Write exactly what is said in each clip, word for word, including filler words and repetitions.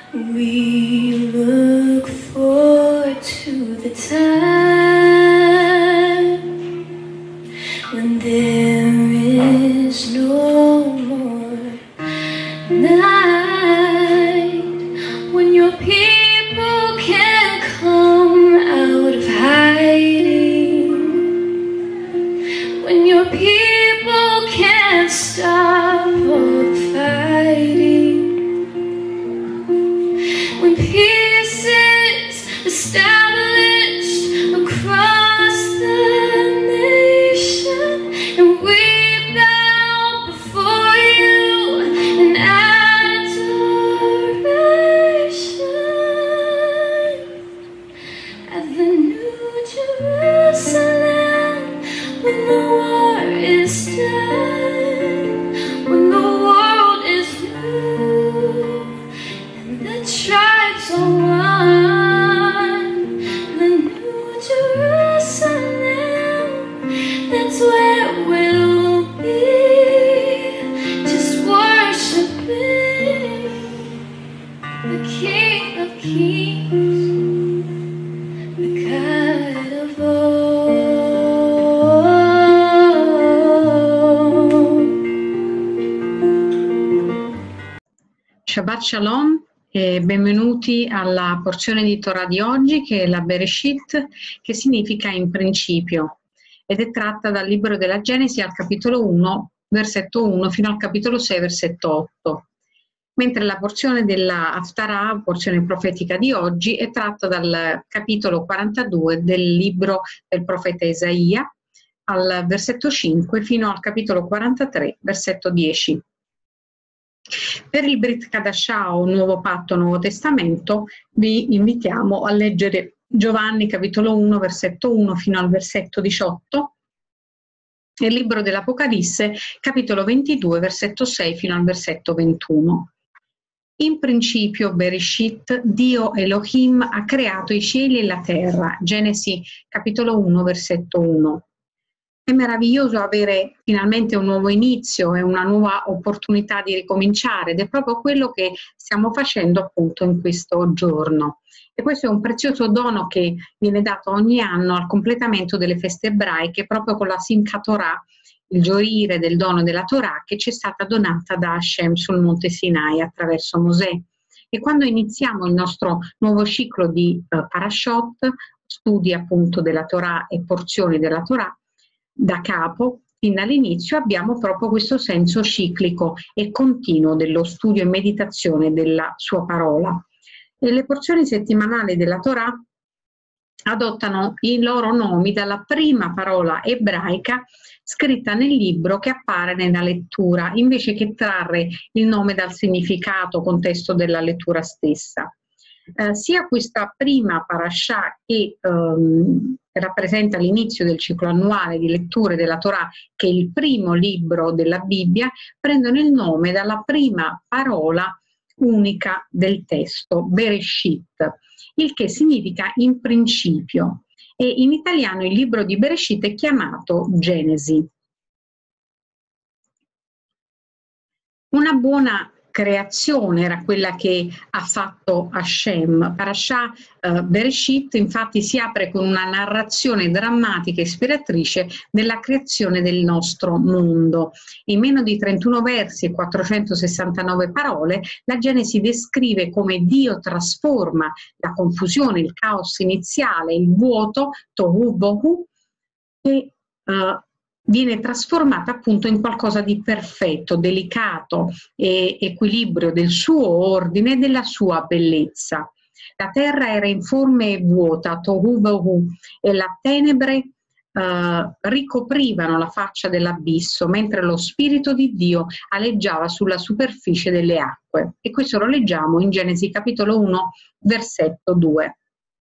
We look forward to the time when there is no more night, when your people can come out of hiding, when your people can't stop all the fighting, when peace is established across the nation, and we bow before you in adoration. At the New Jerusalem, when the war is done, when the world is new, and the tribes are one, the New Jerusalem, that's where we'll be, just worshiping the King of Kings, the God of all. Shabbat Shalom e benvenuti alla porzione di Torah di oggi, che è la Bereshit, che significa in principio, ed è tratta dal libro della Genesi al capitolo uno, versetto uno, fino al capitolo sei, versetto otto. Mentre la porzione della Haftarah, porzione profetica di oggi, è tratta dal capitolo quarantadue del libro del profeta Isaia, al versetto cinque, fino al capitolo quarantatré, versetto dieci. Per il Brit Kadashah, o Nuovo Patto, Nuovo Testamento, vi invitiamo a leggere Giovanni capitolo uno, versetto uno fino al versetto diciotto, e il libro dell'Apocalisse capitolo ventidue, versetto sei fino al versetto ventuno. In principio, Bereshit, Dio Elohim ha creato i cieli e la terra. Genesi capitolo uno, versetto uno. È meraviglioso avere finalmente un nuovo inizio e una nuova opportunità di ricominciare, ed è proprio quello che stiamo facendo appunto in questo giorno. E questo è un prezioso dono che viene dato ogni anno al completamento delle feste ebraiche, proprio con la Simchat Torah, il gioire del dono della Torah che ci è stata donata da Hashem sul monte Sinai attraverso Mosè. E quando iniziamo il nostro nuovo ciclo di uh, Parashot, studi appunto della Torah e porzioni della Torah, da capo, fin dall'inizio, abbiamo proprio questo senso ciclico e continuo dello studio e meditazione della sua parola. E le porzioni settimanali della Torah adottano i loro nomi dalla prima parola ebraica scritta nel libro che appare nella lettura, invece che trarre il nome dal significato, contesto della lettura stessa. Eh, sia questa prima parashah che ehm, rappresenta l'inizio del ciclo annuale di letture della Torah, che è il primo libro della Bibbia, prendono il nome dalla prima parola unica del testo, Bereshit, il che significa in principio, e in italiano il libro di Bereshit è chiamato Genesi. Una buona creazione era quella che ha fatto Hashem. Parashah eh, Bereshit infatti si apre con una narrazione drammatica e ispiratrice della creazione del nostro mondo. In meno di trentuno versi e quattrocentosessantanove parole, la Genesi descrive come Dio trasforma la confusione, il caos iniziale, il vuoto, tohu bohu, e uh, viene trasformata appunto in qualcosa di perfetto, delicato e equilibrio del suo ordine e della sua bellezza. La terra era informe e vuota, tohu bohu, e le tenebre eh, ricoprivano la faccia dell'abisso, mentre lo Spirito di Dio aleggiava sulla superficie delle acque. E questo lo leggiamo in Genesi capitolo uno, versetto due.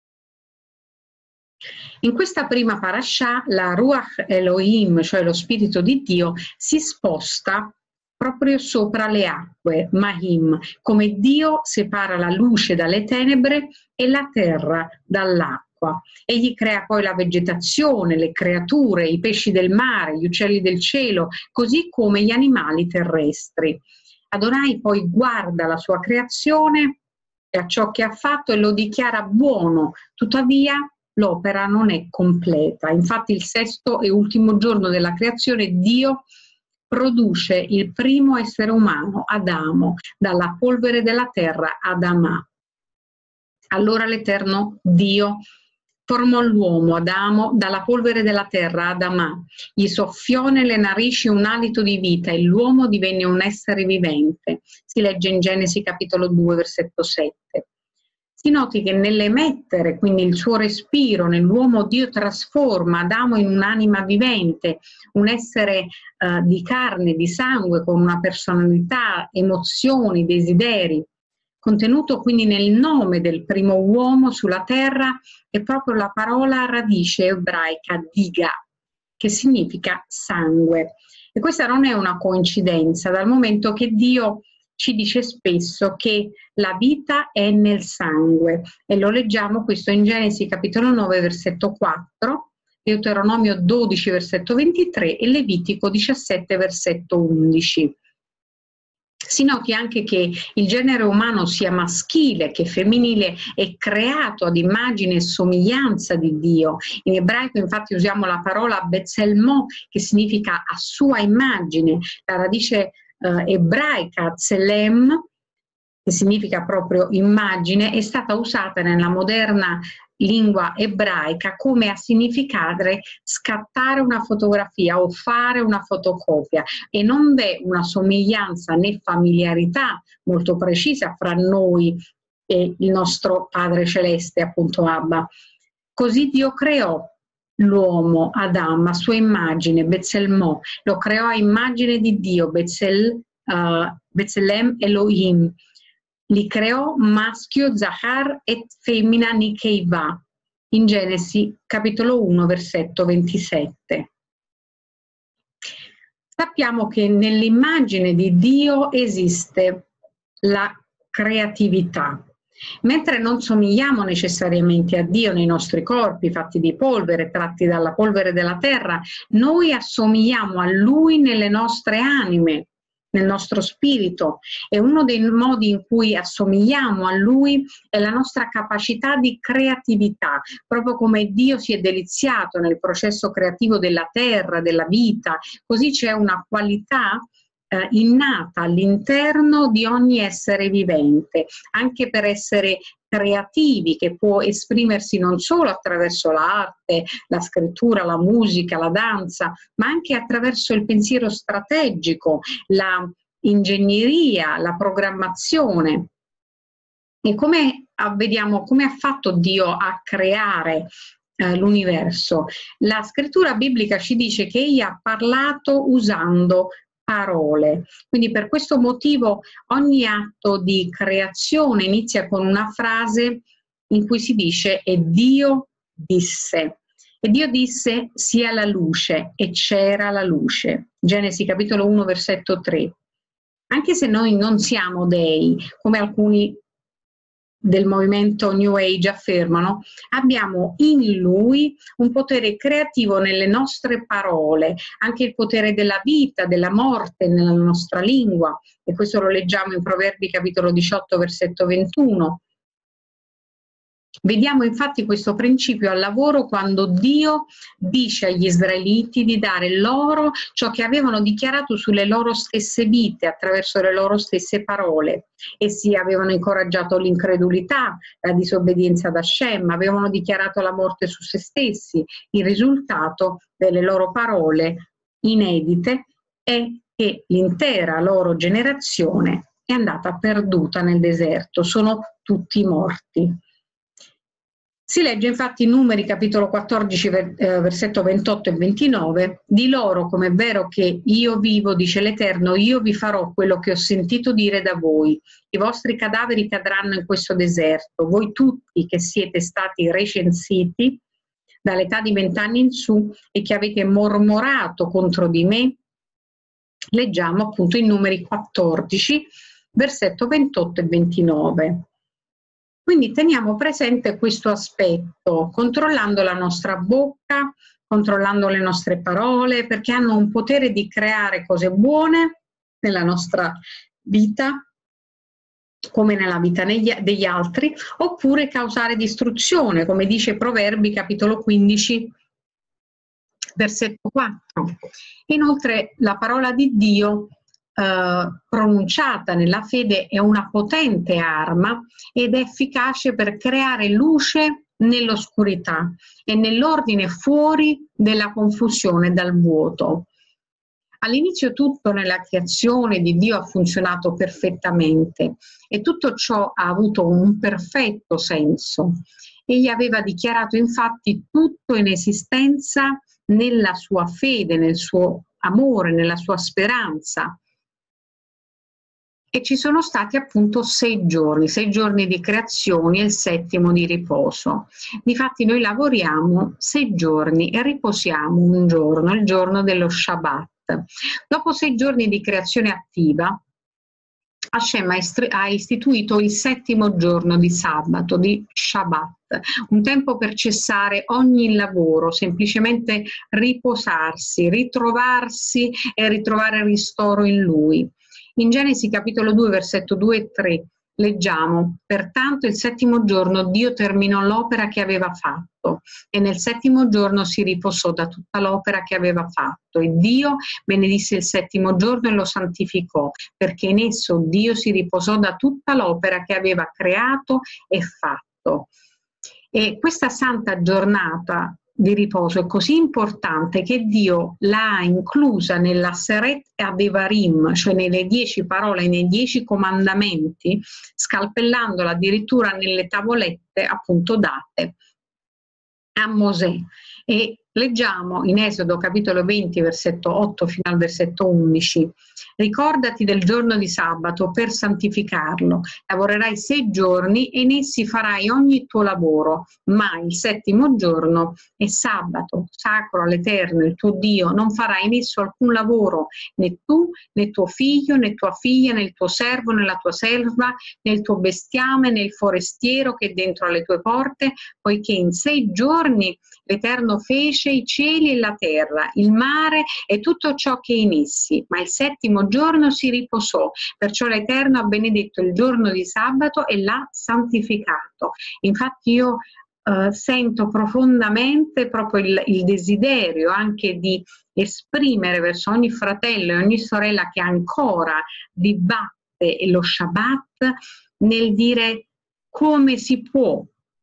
In questa prima parashah la Ruach Elohim, cioè lo Spirito di Dio, si sposta proprio sopra le acque, Mahim, come Dio separa la luce dalle tenebre e la terra dall'acqua. Egli crea poi la vegetazione, le creature, i pesci del mare, gli uccelli del cielo, così come gli animali terrestri. Adonai poi guarda la sua creazione a ciò che ha fatto e lo dichiara buono, tuttavia l'opera non è completa. Infatti il sesto e ultimo giorno della creazione Dio produce il primo essere umano, Adamo, dalla polvere della terra, Adamà. Allora l'Eterno Dio formò l'uomo, Adamo, dalla polvere della terra, Adamà, gli soffiò nelle narici un alito di vita e l'uomo divenne un essere vivente. Si legge in Genesi capitolo due, versetto sette. Si noti che nell'emettere, quindi il suo respiro, nell'uomo Dio trasforma Adamo in un'anima vivente, un essere eh, di carne, di sangue, con una personalità, emozioni, desideri. Contenuto quindi nel nome del primo uomo sulla terra è proprio la parola radice ebraica diga, che significa sangue. E questa non è una coincidenza, dal momento che Dio ci dice spesso che la vita è nel sangue, e lo leggiamo questo in Genesi capitolo nove versetto quattro, Deuteronomio dodici versetto ventitré e Levitico diciassette versetto undici. Si noti anche che il genere umano sia maschile che femminile è creato ad immagine e somiglianza di Dio. In ebraico infatti usiamo la parola Betzelmo, che significa a sua immagine. La radice eh, ebraica Tselem, che significa proprio immagine, è stata usata nella moderna lingua ebraica come a significare scattare una fotografia o fare una fotocopia, e non v'è una somiglianza né familiarità molto precisa fra noi e il nostro Padre Celeste, appunto Abba. Così Dio creò l'uomo, Adamo, a sua immagine, Betzelmo, lo creò a immagine di Dio, Betzel, uh, Betzelem Elohim. Li creò maschio, Zahar, e femmina, Nikeiva, in Genesi capitolo uno, versetto ventisette. Sappiamo che nell'immagine di Dio esiste la creatività. Mentre non somigliamo necessariamente a Dio nei nostri corpi, fatti di polvere, tratti dalla polvere della terra, noi assomigliamo a Lui nelle nostre anime, nel nostro spirito, e uno dei modi in cui assomigliamo a Lui è la nostra capacità di creatività, proprio come Dio si è deliziato nel processo creativo della terra, della vita, così c'è una qualità eh, innata all'interno di ogni essere vivente, anche per essere creativi, che può esprimersi non solo attraverso l'arte, la scrittura, la musica, la danza, ma anche attraverso il pensiero strategico, la ingegneria, la programmazione. E come vediamo, come ha fatto Dio a creare eh, l'universo? La scrittura biblica ci dice che egli ha parlato usando parole. Quindi per questo motivo ogni atto di creazione inizia con una frase in cui si dice e Dio disse. E Dio disse sia la luce, e c'era la luce. Genesi capitolo uno versetto tre. Anche se noi non siamo dei, come alcuni del movimento New Age affermano, abbiamo in Lui un potere creativo nelle nostre parole, anche il potere della vita, della morte nella nostra lingua, e questo lo leggiamo in Proverbi capitolo diciotto versetto ventuno. Vediamo infatti questo principio al lavoro quando Dio dice agli israeliti di dare loro ciò che avevano dichiarato sulle loro stesse vite attraverso le loro stesse parole. Essi avevano incoraggiato l'incredulità, la disobbedienza ad Hashem, avevano dichiarato la morte su se stessi. Il risultato delle loro parole inedite è che l'intera loro generazione è andata perduta nel deserto, sono tutti morti. Si legge infatti in Numeri capitolo quattordici versetto ventotto e ventinove, di loro come è vero che io vivo, dice l'Eterno, io vi farò quello che ho sentito dire da voi, i vostri cadaveri cadranno in questo deserto, voi tutti che siete stati recensiti dall'età di vent'anni in su e che avete mormorato contro di me, leggiamo appunto in Numeri quattordici versetto ventotto e ventinove. Quindi teniamo presente questo aspetto, controllando la nostra bocca, controllando le nostre parole, perché hanno un potere di creare cose buone nella nostra vita come nella vita degli altri, oppure causare distruzione, come dice Proverbi capitolo quindici, versetto quattro. Inoltre la parola di Dio eh, pronunciata nella fede è una potente arma ed è efficace per creare luce nell'oscurità e nell'ordine fuori della confusione dal vuoto. All'inizio tutto nella creazione di Dio ha funzionato perfettamente e tutto ciò ha avuto un perfetto senso. Egli aveva dichiarato infatti tutto in esistenza nella sua fede, nel suo amore, nella sua speranza. E ci sono stati appunto sei giorni, sei giorni di creazione e il settimo di riposo. Difatti noi lavoriamo sei giorni e riposiamo un giorno, il giorno dello Shabbat. Dopo sei giorni di creazione attiva, Hashem ha istituito il settimo giorno di sabato, di Shabbat, un tempo per cessare ogni lavoro, semplicemente riposarsi, ritrovarsi e ritrovare ristoro in Lui. In Genesi capitolo due, versetto due e tre leggiamo: pertanto il settimo giorno Dio terminò l'opera che aveva fatto e nel settimo giorno si riposò da tutta l'opera che aveva fatto e Dio benedisse il settimo giorno e lo santificò, perché in esso Dio si riposò da tutta l'opera che aveva creato e fatto. E questa santa giornata di riposo è così importante che Dio l'ha inclusa nella Seret Devarim, cioè nelle dieci parole, nei dieci comandamenti, scalpellandola addirittura nelle tavolette appunto date a Mosè. E leggiamo in Esodo capitolo venti, versetto otto fino al versetto undici: ricordati del giorno di sabato per santificarlo, lavorerai sei giorni e in essi farai ogni tuo lavoro, ma il settimo giorno è sabato, sacro all'Eterno, il tuo Dio, non farai in esso alcun lavoro, né tu, né tuo figlio, né tua figlia, né il tuo servo, né la tua serva, né il tuo bestiame, né il forestiero che è dentro alle tue porte, poiché in sei giorni l'Eterno fece i cieli e la terra, il mare e tutto ciò che è in essi, ma il settimo giorno si riposò, perciò l'Eterno ha benedetto il giorno di sabato e l'ha santificato. Infatti io eh, sento profondamente proprio il, il desiderio anche di esprimere verso ogni fratello e ogni sorella che ancora dibatte lo Shabbat nel dire come si può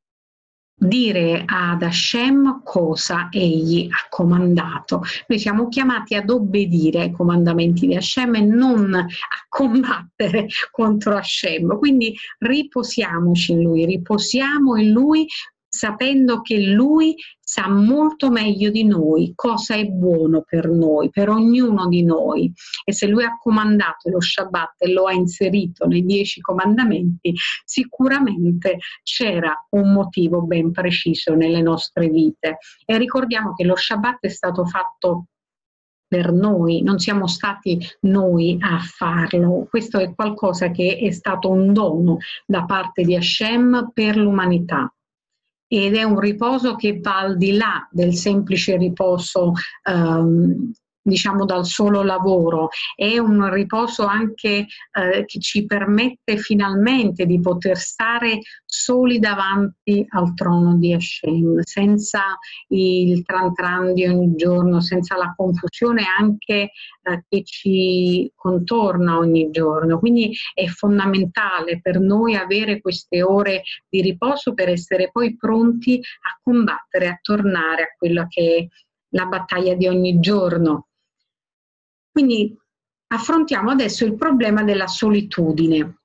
dire ad Hashem cosa egli ha comandato. Noi siamo chiamati ad obbedire ai comandamenti di Hashem e non a combattere contro Hashem. Quindi riposiamoci in Lui, riposiamo in Lui sapendo che Lui sa molto meglio di noi cosa è buono per noi, per ognuno di noi. E se Lui ha comandato lo Shabbat e lo ha inserito nei dieci comandamenti, sicuramente c'era un motivo ben preciso nelle nostre vite. E ricordiamo che lo Shabbat è stato fatto per noi, non siamo stati noi a farlo. Questo è qualcosa che è stato un dono da parte di Hashem per l'umanità. Ed è un riposo che va al di là del semplice riposo ehm, diciamo dal solo lavoro, è un riposo anche eh, che ci permette finalmente di poter stare soli davanti al trono di Hashem, senza il tran tran di ogni giorno, senza la confusione anche eh, che ci contorna ogni giorno. Quindi è fondamentale per noi avere queste ore di riposo per essere poi pronti a combattere, a tornare a quella che è la battaglia di ogni giorno. Quindi affrontiamo adesso il problema della solitudine.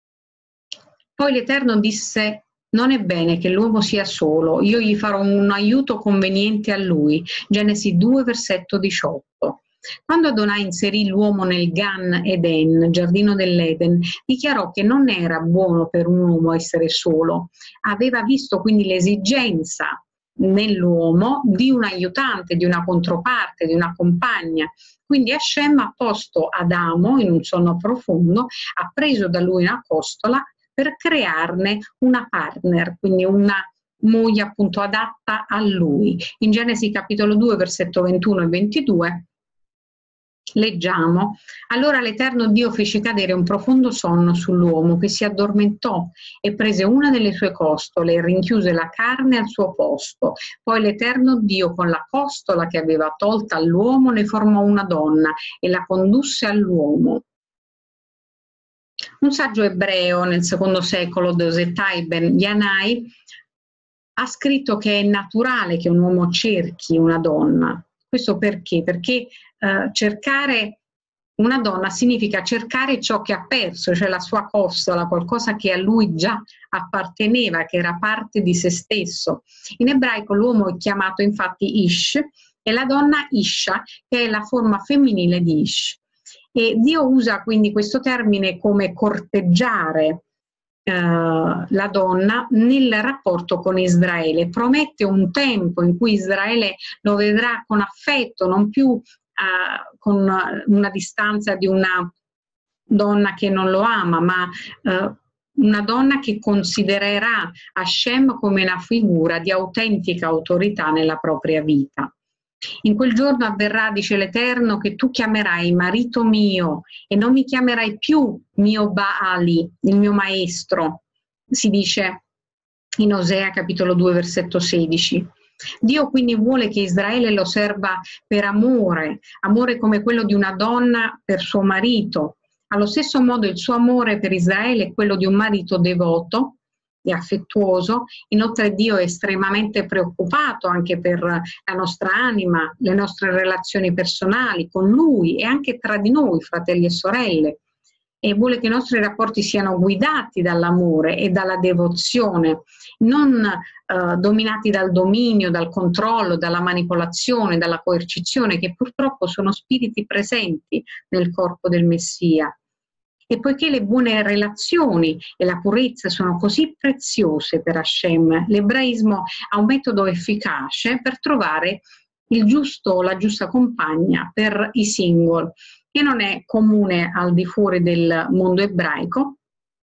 Poi l'Eterno disse: non è bene che l'uomo sia solo, io gli farò un aiuto conveniente a lui. Genesi due, versetto diciotto. Quando Adonai inserì l'uomo nel Gan Eden, giardino dell'Eden, dichiarò che non era buono per un uomo essere solo. Aveva visto quindi l'esigenza nell'uomo di un aiutante, di una controparte, di una compagna. Quindi Hashem ha posto Adamo in un sonno profondo, ha preso da lui una costola per crearne una partner, quindi una moglie appunto adatta a lui. In Genesi capitolo due, versetto ventuno e ventidue Leggiamo: allora l'Eterno Dio fece cadere un profondo sonno sull'uomo, che si addormentò e prese una delle sue costole e rinchiuse la carne al suo posto. Poi l'Eterno Dio, con la costola che aveva tolta all'uomo, ne formò una donna e la condusse all'uomo. Un saggio ebreo nel secondo secolo, Dosetai Ben Yanai, ha scritto che è naturale che un uomo cerchi una donna. Questo perché? Perché eh, cercare una donna significa cercare ciò che ha perso, cioè la sua costola, qualcosa che a lui già apparteneva, che era parte di se stesso. In ebraico l'uomo è chiamato infatti Ish e la donna Isha, che è la forma femminile di Ish. E Dio usa quindi questo termine come corteggiare eh, la donna nel rapporto con Israele. Promette un tempo in cui Israele lo vedrà con affetto, non più eh, con una distanza di una donna che non lo ama, ma eh, una donna che considererà Hashem come una figura di autentica autorità nella propria vita. In quel giorno avverrà, dice l'Eterno, che tu chiamerai marito mio e non mi chiamerai più mio Baali, il mio maestro, si dice in Osea capitolo due versetto sedici. Dio quindi vuole che Israele lo serva per amore, amore come quello di una donna per suo marito. Allo stesso modo il suo amore per Israele è quello di un marito devoto e affettuoso. Inoltre Dio è estremamente preoccupato anche per la nostra anima, le nostre relazioni personali con Lui e anche tra di noi, fratelli e sorelle, e vuole che i nostri rapporti siano guidati dall'amore e dalla devozione, non eh, dominati dal dominio, dal controllo, dalla manipolazione, dalla coercizione, che purtroppo sono spiriti presenti nel corpo del Messia. E poiché le buone relazioni e la purezza sono così preziose per Hashem, l'ebraismo ha un metodo efficace per trovare il giusto, la giusta compagna per i single, che non è comune al di fuori del mondo ebraico,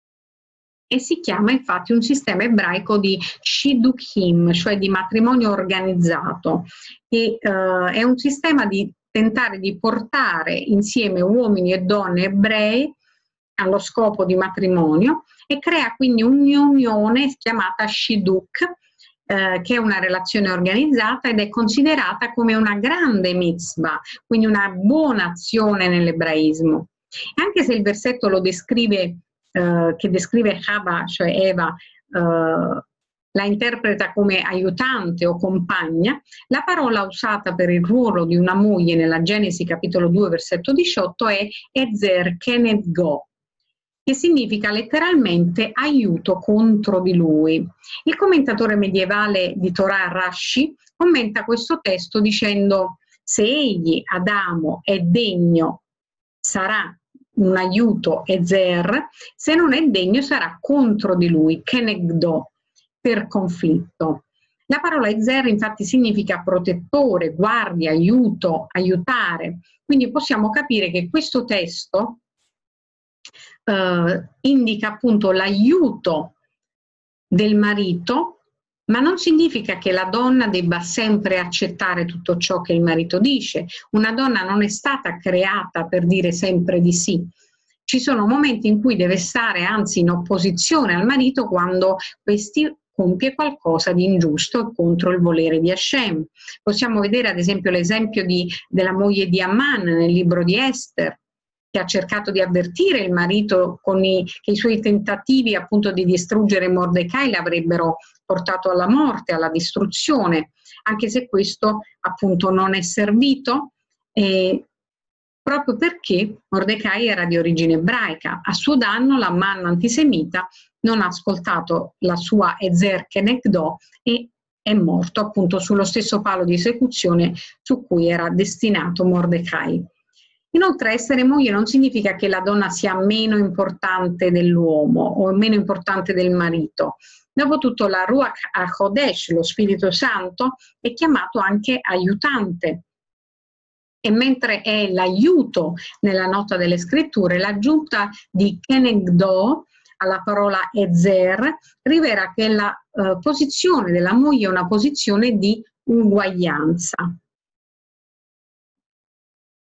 e si chiama infatti un sistema ebraico di Shidduchim, cioè di matrimonio organizzato, che eh, è un sistema di tentare di portare insieme uomini e donne ebrei allo scopo di matrimonio e crea quindi un'unione chiamata Shidduch, eh, che è una relazione organizzata ed è considerata come una grande mitzvah, quindi una buona azione nell'ebraismo. Anche se il versetto lo descrive, eh, che descrive Chava, cioè Eva, eh, la interpreta come aiutante o compagna, la parola usata per il ruolo di una moglie nella Genesi capitolo due versetto diciotto è Ezer Kened Go, che significa letteralmente aiuto contro di lui. Il commentatore medievale di Torah Rashi commenta questo testo dicendo: se egli, Adamo, è degno, sarà un aiuto Ezer, se non è degno sarà contro di lui, Kenegdo, per conflitto. La parola Ezer infatti significa protettore, guardia, aiuto, aiutare. Quindi possiamo capire che questo testo eh, indica appunto l'aiuto del marito, ma non significa che la donna debba sempre accettare tutto ciò che il marito dice. Una donna non è stata creata per dire sempre di sì. Ci sono momenti in cui deve stare anzi in opposizione al marito quando questi compie qualcosa di ingiusto contro il volere di Hashem. Possiamo vedere ad esempio l'esempio di, della moglie di Amman nel libro di Ester, che ha cercato di avvertire il marito con i, che i suoi tentativi appunto di distruggere Mordecai l'avrebbero portato alla morte, alla distruzione, anche se questo appunto non è servito, eh, proprio perché Mordecai era di origine ebraica. A suo danno l'Amman antisemita non ha ascoltato la sua Ezer Kenegdo e è morto appunto sullo stesso palo di esecuzione su cui era destinato Mordecai. Inoltre essere moglie non significa che la donna sia meno importante dell'uomo o meno importante del marito. Dopotutto la Ruach HaKodesh, lo Spirito Santo, è chiamato anche aiutante. E mentre è l'aiuto nella nota delle scritture, l'aggiunta di Kenegdo alla parola Ezer rivela che la eh, posizione della moglie è una posizione di uguaglianza.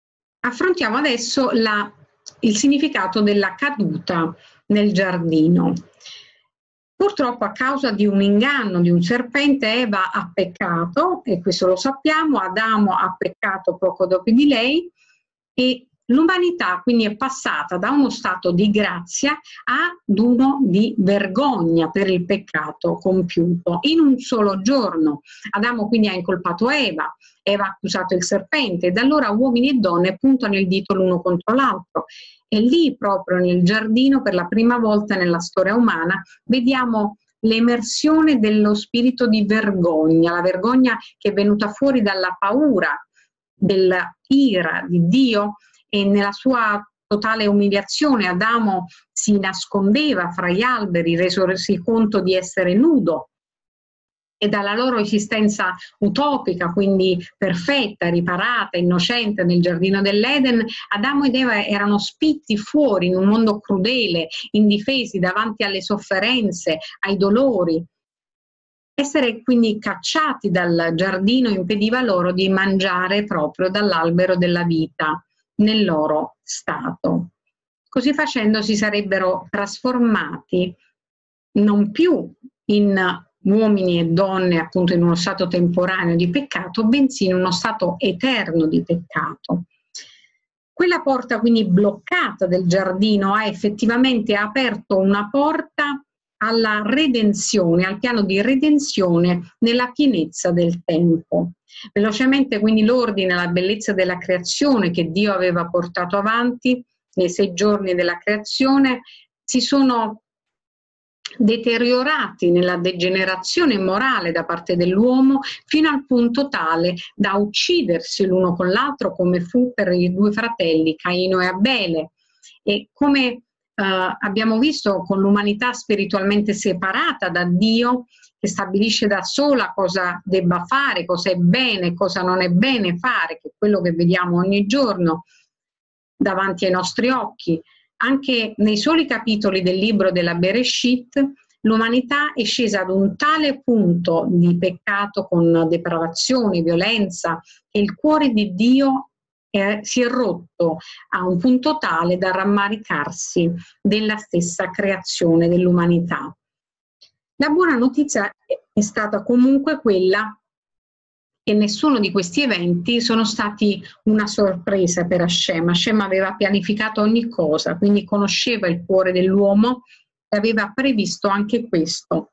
affrontiamo adesso la, il significato della caduta nel giardino. Purtroppo a causa di un inganno di un serpente Eva ha peccato, e questo lo sappiamo, Adamo ha peccato poco dopo di lei, e l'umanità quindi è passata da uno stato di grazia ad uno di vergogna per il peccato compiuto in un solo giorno. Adamo quindi ha incolpato Eva, Eva ha accusato il serpente, e da allora uomini e donne puntano il dito l'uno contro l'altro. E lì, proprio nel giardino, per la prima volta nella storia umana, vediamo l'emersione dello spirito di vergogna, la vergogna che è venuta fuori dalla paura, dell'ira di Dio, e nella sua totale umiliazione Adamo si nascondeva fra gli alberi, resosi conto di essere nudo, e dalla loro esistenza utopica, quindi perfetta, riparata, innocente nel giardino dell'Eden, Adamo ed Eva erano spitti fuori in un mondo crudele, indifesi davanti alle sofferenze, ai dolori. Essere quindi cacciati dal giardino impediva loro di mangiare proprio dall'albero della vita nel loro stato. Così facendo si sarebbero trasformati non più in uomini e donne appunto in uno stato temporaneo di peccato, bensì in uno stato eterno di peccato. Quella porta quindi bloccata del giardino ha effettivamente aperto una porta alla redenzione, al piano di redenzione nella pienezza del tempo. Velocemente quindi l'ordine e la bellezza della creazione che Dio aveva portato avanti nei sei giorni della creazione si sono deteriorati nella degenerazione morale da parte dell'uomo, fino al punto tale da uccidersi l'uno con l'altro, come fu per i due fratelli Caino e Abele. E come eh, abbiamo visto, con l'umanità spiritualmente separata da Dio, che stabilisce da sola cosa debba fare, cosa è bene, cosa non è bene fare, che è quello che vediamo ogni giorno davanti ai nostri occhi. Anche nei soli capitoli del libro della Bereshit, l'umanità è scesa ad un tale punto di peccato, con depravazione, violenza, che il cuore di Dio è, si è rotto a un punto tale da rammaricarsi della stessa creazione dell'umanità. La buona notizia è stata comunque quella che nessuno di questi eventi sono stati una sorpresa per Hashem. Hashem aveva pianificato ogni cosa, quindi conosceva il cuore dell'uomo e aveva previsto anche questo,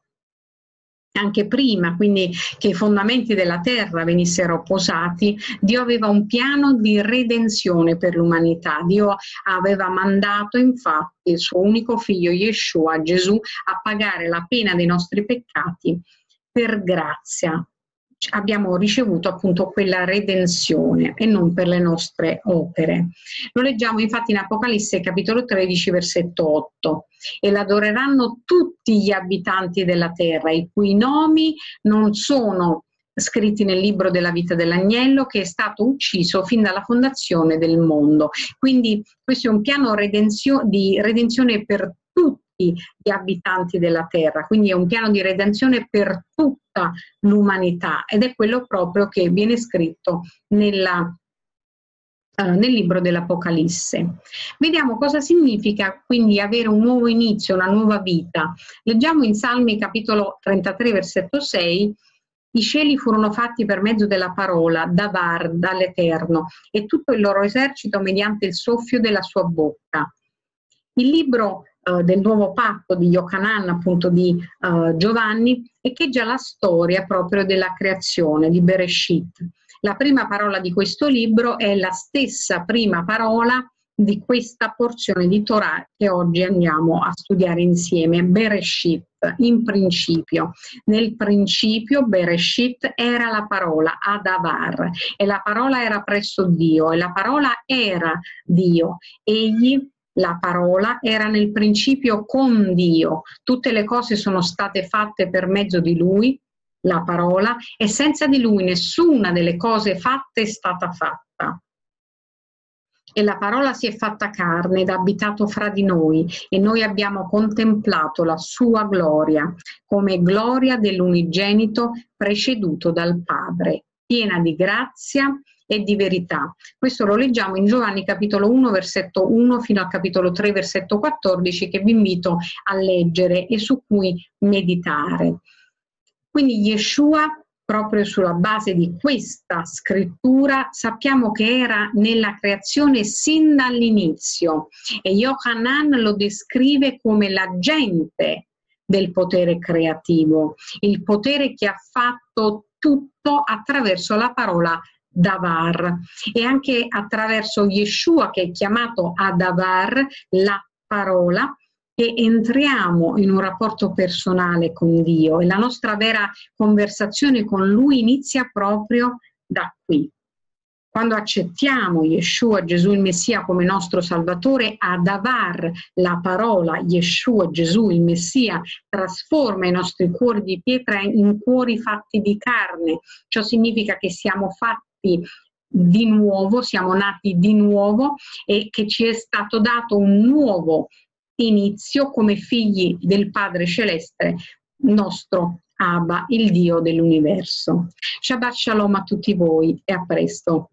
anche prima, quindi che i fondamenti della terra venissero posati. Dio aveva un piano di redenzione per l'umanità. Dio aveva mandato infatti il suo unico figlio Yeshua, Gesù, a pagare la pena dei nostri peccati per grazia. Abbiamo ricevuto appunto quella redenzione e non per le nostre opere. Lo leggiamo infatti in Apocalisse capitolo tredici versetto otto: e l'adoreranno tutti gli abitanti della terra, i cui nomi non sono scritti nel libro della vita dell'agnello, che è stato ucciso fin dalla fondazione del mondo. Quindi questo è un piano redenzio- di redenzione per tutti gli abitanti della terra, quindi è un piano di redenzione per tutta l'umanità, ed è quello proprio che viene scritto nella, uh, nel libro dell'Apocalisse. Vediamo cosa significa quindi avere un nuovo inizio, una nuova vita. Leggiamo in Salmi capitolo trentatré versetto sei: i cieli furono fatti per mezzo della parola, davar, dall'Eterno, e tutto il loro esercito mediante il soffio della sua bocca. Il libro uh, del nuovo patto di Yochanan, appunto di uh, Giovanni, echeggia la storia proprio della creazione, di Bereshit. La prima parola di questo libro è la stessa prima parola di questa porzione di Torah che oggi andiamo a studiare insieme, Bereshit, in principio. Nel principio, Bereshit, era la parola, Adavar, e la parola era presso Dio, e la parola era Dio. Egli, la parola, era nel principio con Dio. Tutte le cose sono state fatte per mezzo di Lui, la parola, e senza di Lui nessuna delle cose fatte è stata fatta. E la parola si è fatta carne ed ha abitato fra di noi, e noi abbiamo contemplato la sua gloria, come gloria dell'unigenito preceduto dal Padre, piena di grazia e di verità. Questo lo leggiamo in Giovanni capitolo uno, versetto uno fino al capitolo tre, versetto quattordici, che vi invito a leggere e su cui meditare. Quindi Yeshua, proprio sulla base di questa scrittura, sappiamo che era nella creazione sin dall'inizio e Yohanan lo descrive come l'agente del potere creativo, il potere che ha fatto tutto attraverso la parola Davar e anche attraverso Yeshua, che è chiamato a Davar, la parola, che entriamo in un rapporto personale con Dio e la nostra vera conversazione con Lui inizia proprio da qui. Quando accettiamo Yeshua, Gesù il Messia, come nostro Salvatore, a Davar, la parola Yeshua, Gesù il Messia, trasforma i nostri cuori di pietra in cuori fatti di carne. Ciò significa che siamo fatti di nuovo, siamo nati di nuovo e che ci è stato dato un nuovo inizio come figli del Padre Celeste, nostro Abba, il Dio dell'universo. Shabbat Shalom a tutti voi e a presto.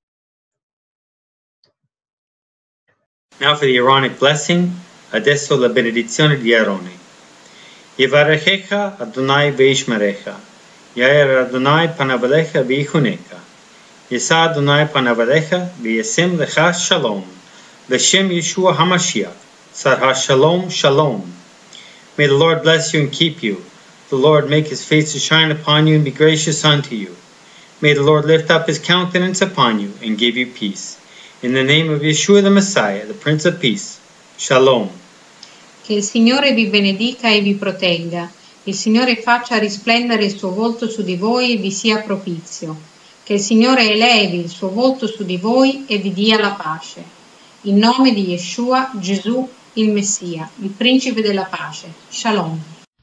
Now for the Aaronic blessing, adesso la benedizione di Aarone. Yevarechecha Adonai veishmerecha, Yair Adonai panavalecha veichunecha, Yesa Adonai panavalecha veyesim lecha shalom, L'Shem Yeshua HaMashiach, Sarha Shalom Shalom. May the Lord bless you and keep you. The Lord make his face to shine upon you and be gracious unto you. May the Lord lift up his countenance upon you and give you peace. In the name of Yeshua the Messiah, the Prince of Peace. Shalom. Che il Signore vi benedica e vi protegga. Il Signore faccia risplendere il suo volto su di voi e vi sia propizio. Che il Signore elevi il suo volto su di voi e vi dia la pace. In nome di Yeshua, Gesù, il Messia, il Principe della pace. Shalom.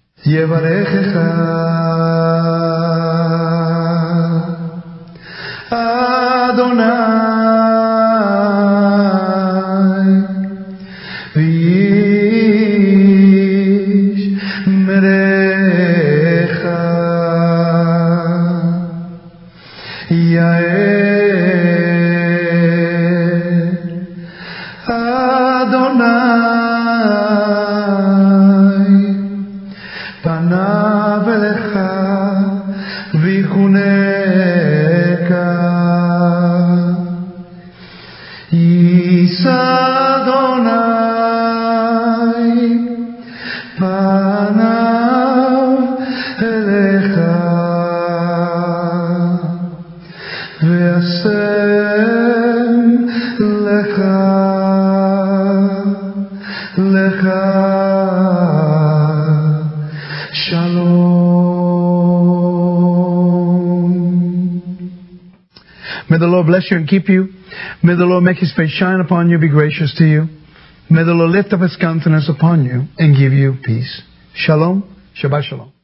May the Lord bless you and keep you. May the Lord make his face shine upon you, be gracious to you. May the Lord lift up his countenance upon you and give you peace. Shalom. Shabbat shalom.